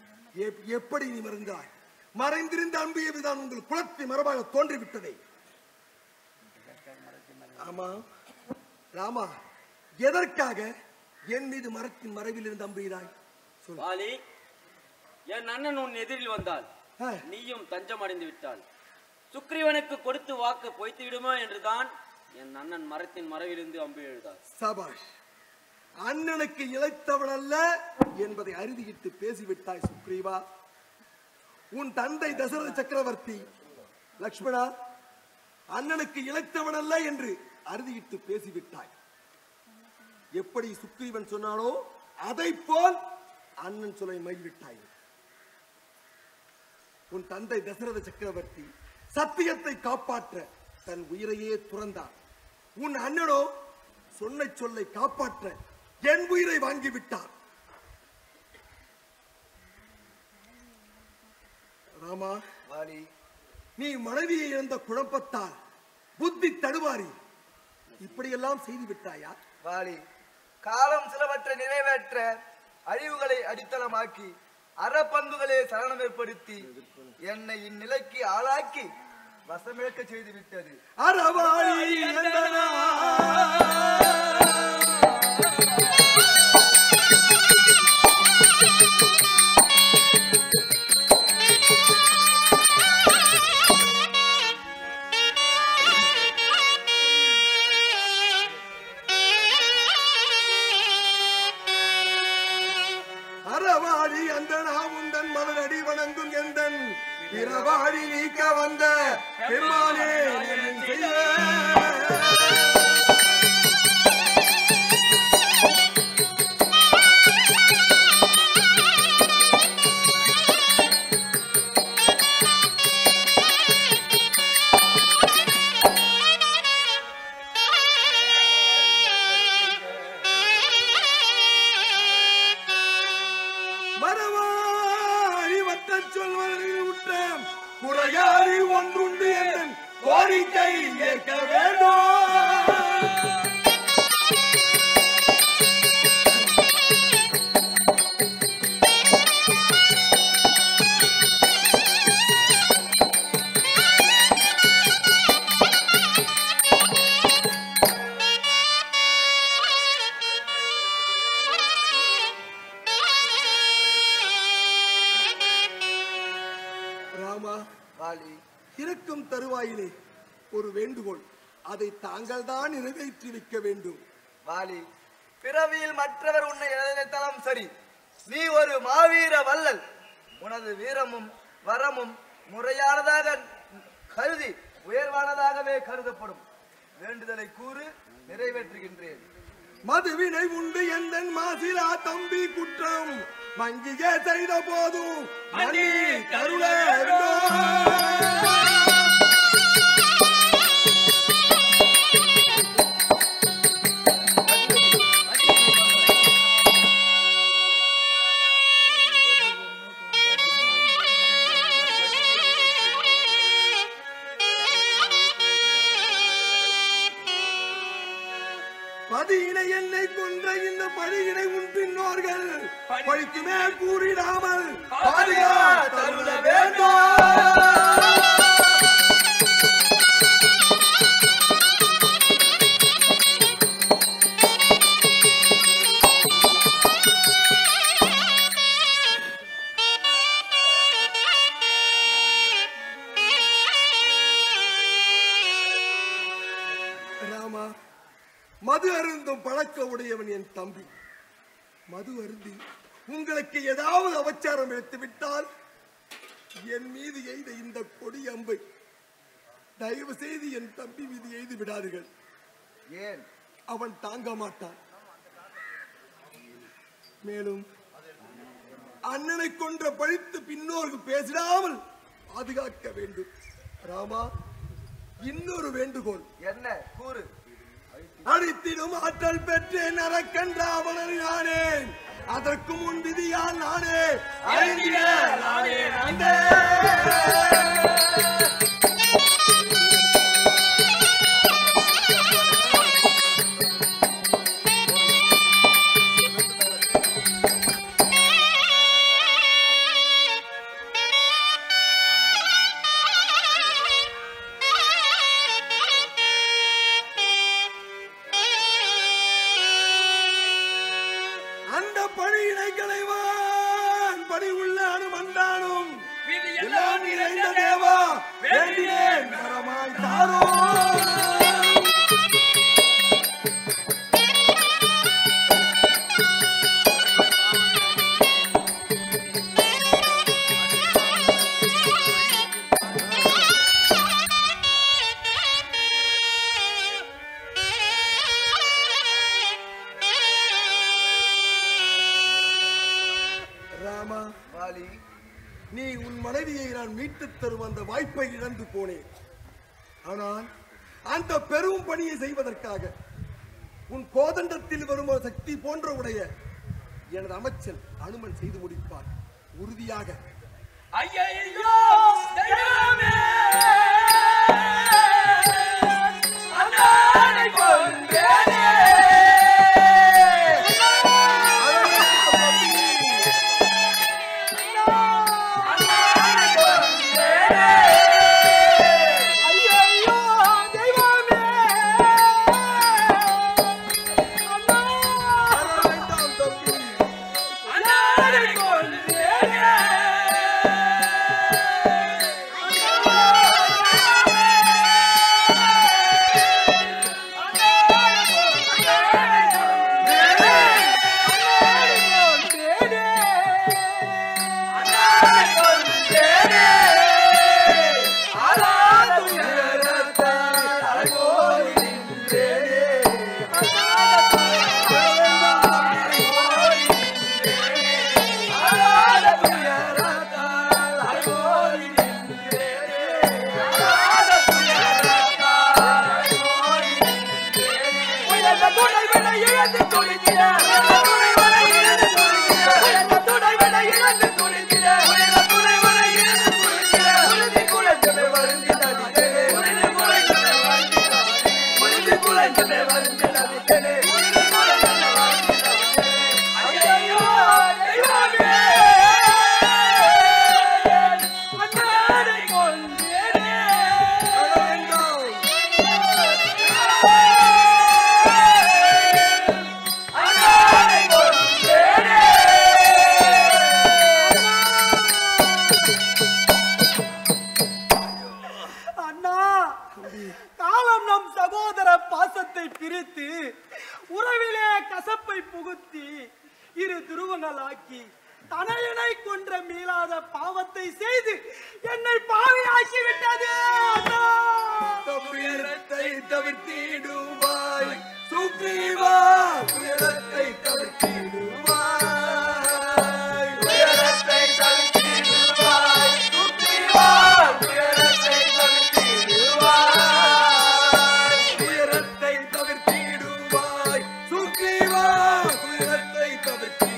எப்- எப்படி நீ மறந்தாய்? மறைந்திருந்த அன்பையதான் உங்கள் குலத்தை மரபாக தோன்றிவிட்டதே. ஆமா ராமா, எதற்காக என் மீது மரத்தின் மறைவில் இருந்து அம்புகிறாய்? வாலி, என் அண்ணன் உன் எதிரில் வந்தால் நீயும் தஞ்சம் அடைந்து விட்டால் சுக்ரீவனுக்கு கொடுத்து வாக்கு பொய்த்து விடுமா என்றுதான் என் அண்ணன் மரத்தின் மறைவிலிருந்து அம்பு எழுதார். சபாஷ், அண்ணனுக்கு இழைத்தவன் அல்ல என்பதை அறுதியிட்டு பேசிவிட்டாய் சுக்ரீவா. உன் தந்தை தசரத சக்கரவர்த்தி லக்ஷ்மணா அண்ணனுக்கு இழைத்தவன் அல்ல என்று அறுதியிட்டு பேசிவிட்டாய். எப்படி சுக்ரீவன் சொன்னானோ அதை போல் அண்ணன் சொல்லை மைவிட்டாய். உன் தந்தை தசரத சக்கரவர்த்தி சத்தியத்தை காப்பாற்ற தன் உயிரையே துறந்தார். உன் அண்ணனோ சொன்ன சொல்லை காப்பாற்ற என் உயிரை வாங்கிவிட்டார். ராமா, வாலி, நீ மனைவியை இழந்த குழப்பத்தால் புத்தி தடுமாறி இப்படியெல்லாம் செய்து விட்டாயா? வாலி, காலம் சிலவற்றை நிறைவேற்ற அழிவுகளை அடித்தளமாக்கி அறப்பண்புகளை சலனம் ஏற்படுத்தி என்னை இந்நிலைக்கு ஆளாக்கி வசமிழக்க செய்து விட்டது. அறவாழி நந்தனா அறவாழி அந்தனா உந்தன் மலரடி வணங்கும் எந்தன் பிறவாழி நீக்க வந்த பெருமானே என் செய்ய. மரவாழி வட்டச் சொல்வதில் உற்ற குறையாரி ஒன்றுண்டு என் கோரிக்கை ஏற்க வேண்டும். ராமா, வாலி, இருக்கும் தருவாயிலே ஒரு வேண்டுகோள், அதை தாங்கள் தான் நிறைவேற்றி வைக்க வேண்டும். வாலி, பிறவியில் மற்றவர் உன்னை இழந்தாலும் சரி, நீ ஒரு மாவீர வல்லல். உனது வீரமும் வரமும் முறையானதாக கருதி உயர்வானதாகவே கருதப்படும். வேண்டுதலை கூறு, நிறைவேற்றுகின்றேன். மதுவினை உண்டு எந்தன் மாசிலா தம்பி குற்றம் மங்கியே செய்த போதும் மன்னி கருள வேண்டும். பதியினை என்னை கொன்ற இந்த பழியினை உன் பின்னோர்கள் பழிக்குமே கூறிடாமல் பாதுகாத்தருள வேண்டும். ராமா, மது அருந்தும் பழக்க உடையவன் என் தம்பி. மது அருந்தி உங்களுக்கு ஏதாவது அவச்சாரம் எடுத்து விட்டால் என் மீது எய்த இந்த கொடி அம்பை தயவு செய்து என் தம்பி மீது எய்து விடாதீர்கள். ஏன்? அவன் தாங்க மாட்டான். மேலும் அண்ணனை கொன்ற பழித்து பின்னோருக்கு பேசிடாமல் பாதுகாக்க வேண்டும். ராமா, இன்னொரு வேண்டுகோள். என்ன? கூறு. அழித்திடும் ஆற்றல் பெற்றேன் அரக்கன்ற அவனர் நானே, அதற்கு முன் விதியால் நானே அழிந்திட நானே நானே. பணியினை களைவான் பணி உள்ள அனுமந்தானும் எல்லாம் நிறைந்த தேவா வேண்டினேன் வரமான் தாரோ. நீ உன் மனைவியை நான் மீட்டு தரும் அந்த வாய்ப்பை இழந்து போனேன். ஆனால் அந்த பெரும் பணியை செய்வதற்காக உன் கோதண்டத்தில் வரும் ஒரு சக்தி போன்ற உடைய எனது அமைச்சர் அனுமன் செய்து முடிப்பார் உறுதியாக. ஐயையோ தெய்வமே அண்ணனை கொன்றேனே தனையனை கொன்ற மீளாத பாவத்தை செய்து என்னை பாவியாக்கி விட்டது. துயரத்தை தவிர்த்திடுவாய் சுக்ரீவா, துயரத்தை தவிர்த்திடுவாய், துயரத்தை தவிர்த்திடுவாய் சுக்ரீவா, துயரத்தை தவிர்த்திடுவாய், துயரத்தை தவிர்த்திடுவாய் சுக்ரீவா, துயரத்தை தவிர்த்திடுவாய்.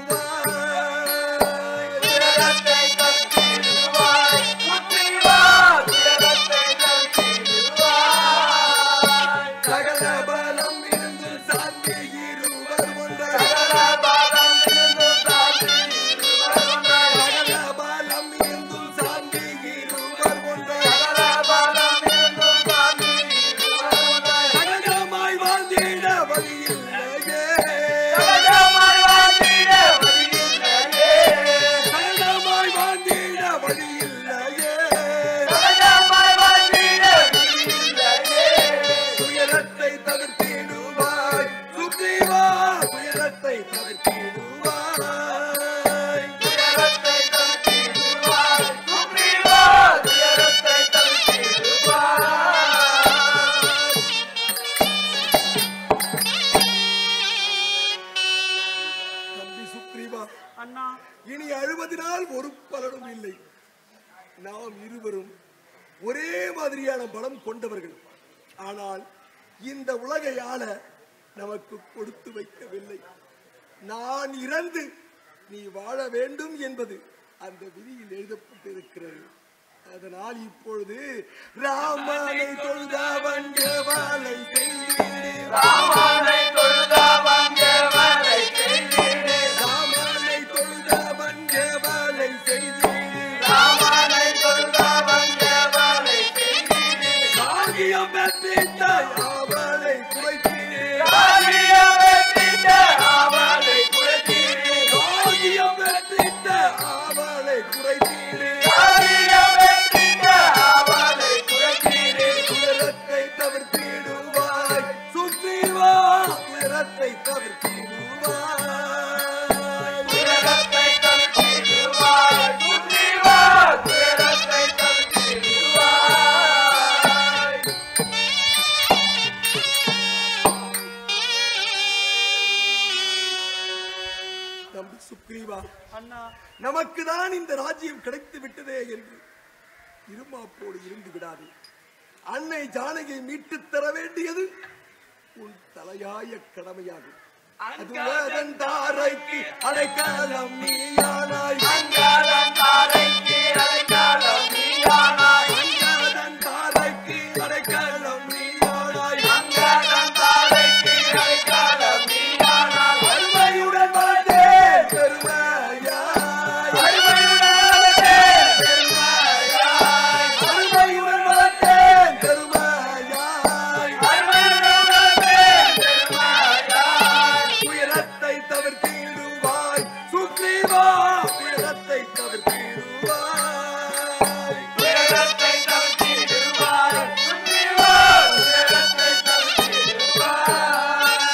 இனி அழுவதனால் ஒரு பலனும் இல்லை. நாம் இருவரும் ஒரே மாதிரியான பலம் கொண்டவர்கள். ஆனால் இந்த உலகை ஆள நமக்கு கொடுத்து வைக்கவில்லை. நான் இறந்து நீ வாழ வேண்டும் என்பது அந்த விதியில் எழுதப்பட்டிருக்கிறது. அதனால் இப்பொழுது ராமனை தொழுதவன் வாழை செய்தீரே, ராமனை தொழுதவன் வாழை செய்தீரே, ராமனை தொழுதவன் வாழை செய்தீரே, ராமனை தொழுதவன் வாழை செய்தீரே, ராகியம் பெற்றிட்ட அவளை குறைத்தீரே, ராகியம் பெற்றிட்ட அவளை குறைத்தீரே, துயரத்தை தவிர்த்திடுவாய் துயரத்தை தவிர்த்திடுவாய் சுக்ரீவா துயரத்தை தவிர்த்திடுவாய் தம்பி சுக்ரீவா, அண்ணா நமக்குதான் இந்த ராஜ்யம் கிடைத்து விட்டதே என்று இருமாப்போடு இருந்து விடாதே. அன்னை ஜானகியை மீட்டு தர வேண்டியது உன் தலையாய கடமையாகும். அதுவதன் தாரைக்கு அடைக்காலம் நீயானாய் அங்காளன் தாரைக்கு அடைக்காலம் நீயானாய் அங்காதன் தாரைக்கு அடைக்காலம் நீயானாய் அங்காளன் தாரைக்கு அடைக்காலம் நீயானாய் அருமையுடன் வளர்ந்தே பெருமையாய் அருமையுடன் வளர்த்தே பெருமையாய் அருமையுடன் வளர்ந்தே பெருமையாய் அருமையுடன் வளர்த்தே பெருமையாய் துயரத்தை தவிர்த்திடுவாய் சுக்ரீவா துயரத்தை தவிர்த்திடுவாய் துயரத்தை தவிர்த்திடுவாய் சுக்ரீவா துயரத்தை தவிர்த்திடுவாய்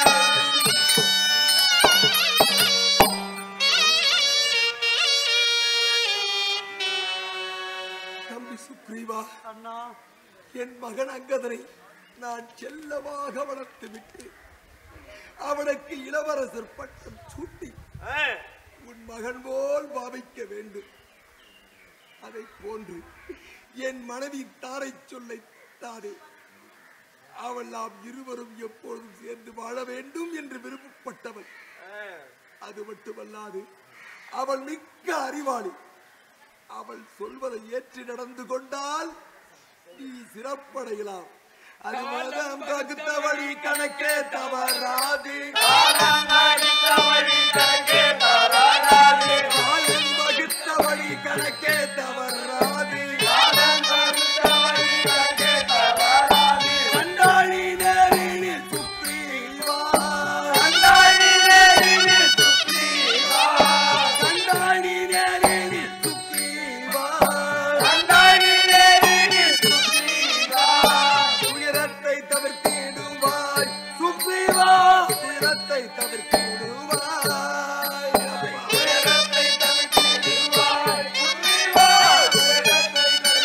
தம்பி சுக்ரீவா, அண்ணா என் மகன் அங்கதனை நான் செல்லமாக வளர்த்து விட்டு அவனுக்கு இளவரசர் பட்டம் சூட்டி உன் மகன் போல் பாவிக்க வேண்டும். அதை போன்று என் மனைவி தாரை சொல்லை தாரே அவள் நாம் இருவரும் எப்பொழுதும் சேர்ந்து வாழ வேண்டும் என்று விருப்பப்பட்டவள். அது மட்டுமல்லாது அவள் மிக்க அறிவாளி. அவள் சொல்வதை ஏற்று நடந்து கொண்டால் நீ சிறப்படையலாம். அது மதம் வகுத்த வழி கணக்கே தவறாது காலம் வகுத்த வழி கணக்கே தவறாது காலம் வகுத்த வழி கணக்கே தவறாது காலம் வகுத்த வழி கணக்கே தவறாது கண்டாழி நேரில் சுக்ரீவா கண்டாழி நேரில் சுக்ரீவா கண்டாழி நேரில் சுக்ரீவா கண்டாழி நேரில் சுக்ரீவா துயரத்தை தவிர்த்திடுவாய் சுக்ரீவா துயரத்தை தவிர்த்திடுவாய் துயரத்தை தவிர்த்திடுவாய் சுக்ரீவா துயரத்தை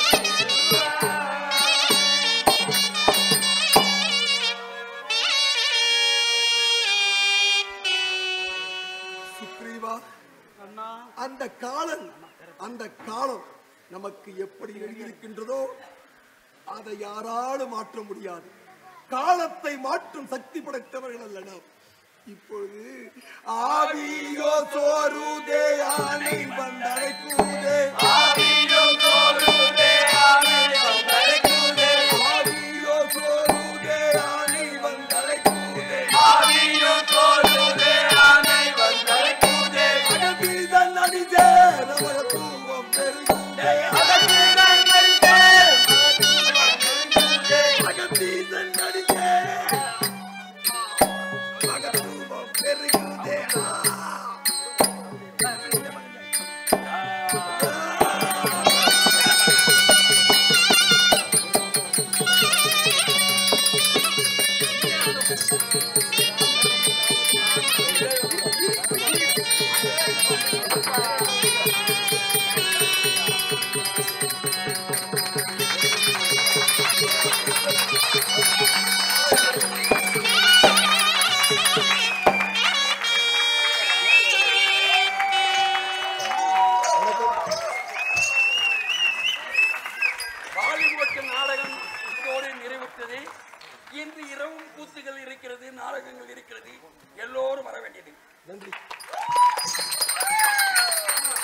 தவிர்த்திடுவாய் சுக்ரீவா, அண்ணா அந்த காலம் அந்த காலம் நமக்கு எப்படி எழுதியிருக்கின்றதோ அதை யாராலும் மாற்ற முடியாது. காலத்தை மாற்றும் சக்தி படைத்தவர்கள் அல்ல நாம். இப்பொழுது ஆவியோ சோருதே ஆனை வந்தடைக்குதே ஆவியோ சோருதே ஆனை வந்தடைக்குதே ஆவியோ சோருதே ஆனை வந்தடைக்குதே ஆவியோ சோருதே ஆனை வந்தடைக்குதே அகதீதன் அடிதே நமக தூவம் பெருகுதே அதற்குதான் மறித்தே அகதீதன் அடிதே மகதூவம் பெருகுதே பாலிவுட் நாடகம் இதோடு நிறைவுற்றது. இன்று இரவும் கூத்துகள் இருக்கிறது, நாடகங்கள் இருக்கிறது. எல்லோரும் வர வேண்டியது. நன்றி.